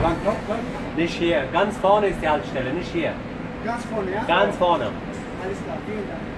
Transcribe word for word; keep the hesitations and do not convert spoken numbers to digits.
beim Knopf? Nicht hier. Ganz vorne ist die Haltestelle, nicht hier. Ganz vorne, ja? Ganz vorne. Alles klar, vielen Dank.